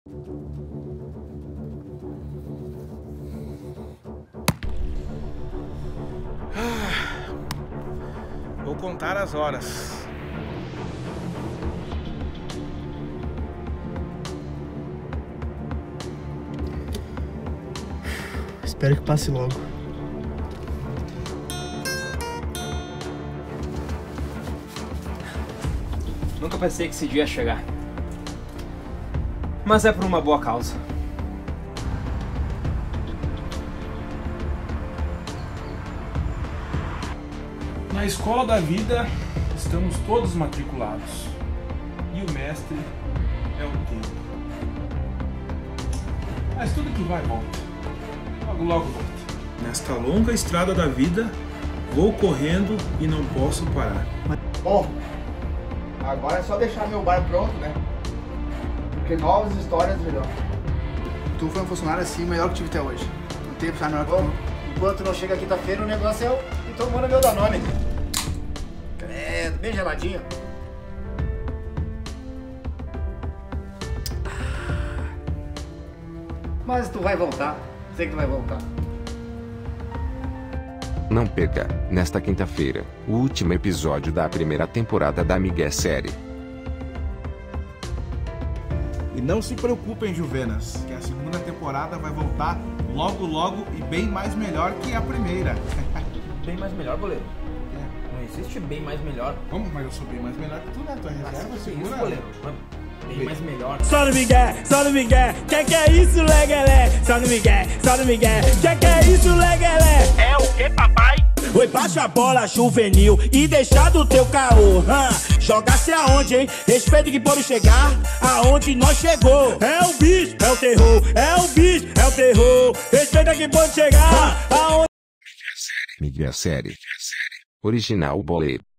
Vou contar as horas. Espero que passe logo. Nunca pensei que esse dia ia chegar. Mas é por uma boa causa. Na escola da vida, estamos todos matriculados. E o mestre é o tempo. Mas tudo que vai, volta. Logo, logo volta. Nesta longa estrada da vida, vou correndo e não posso parar. Bom, agora é só deixar meu bar pronto, né? Porque novas histórias melhor. Tu foi um funcionário assim, melhor que tive até hoje. Não tem funcionário melhor que tu. Enquanto não chega quinta-feira, o negócio é ir tomando meu Danone. É, bem geladinho. Mas tu vai voltar. Sei que tu vai voltar. Não perca, nesta quinta-feira, o último episódio da primeira temporada da Miguel Série. E não se preocupem, Juvenas, que a segunda temporada vai voltar logo, logo e bem mais melhor que a primeira. Bem mais melhor, goleiro. Não existe bem mais melhor. Como? Mas eu sou bem mais melhor que tu, né? Tua reserva, segura. Isso, goleiro. Bem mais melhor. Só no Miguel, que é isso, legalé? Só no Miguel, que é isso, legalé? É o que, papai? Oi, baixa a bola juvenil e deixa do teu caô. Joga-se aonde, hein? Respeita que pode chegar aonde nós chegou. É o bicho, é o terror, é o bicho, é o terror. Respeita que pode chegar aonde... Miguel Série. Original Boleiro.